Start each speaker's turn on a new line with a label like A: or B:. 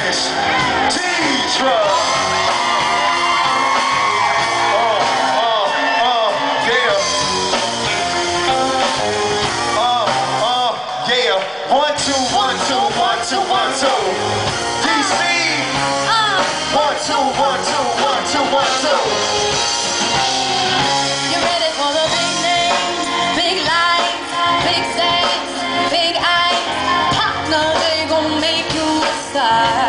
A: Spanish. T-Truck. Yeah. 1, 2, 1, 2, 1, 2, 1, 2. DC. 1, 2, 1, 2, 1, 2, 1, 2.
B: You ready for the big names, big lights, big stakes, big eyes? Partner, they gon' make you a star.